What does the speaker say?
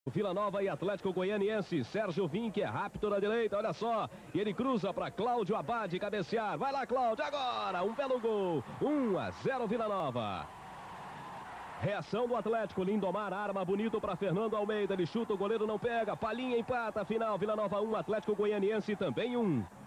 Vila Nova e Atlético Goianiense. Sérgio Vim, que é rápido na direita, olha só. E ele cruza para Cláudio Abad cabecear. Vai lá, Cláudio, agora. Um belo gol. 1-0 Vila Nova. Reação do Atlético. Lindomar arma bonito para Fernando Almeida. Ele chuta, o goleiro não pega. Palinha empata. Final, Vila Nova 1, Atlético Goianiense também 1.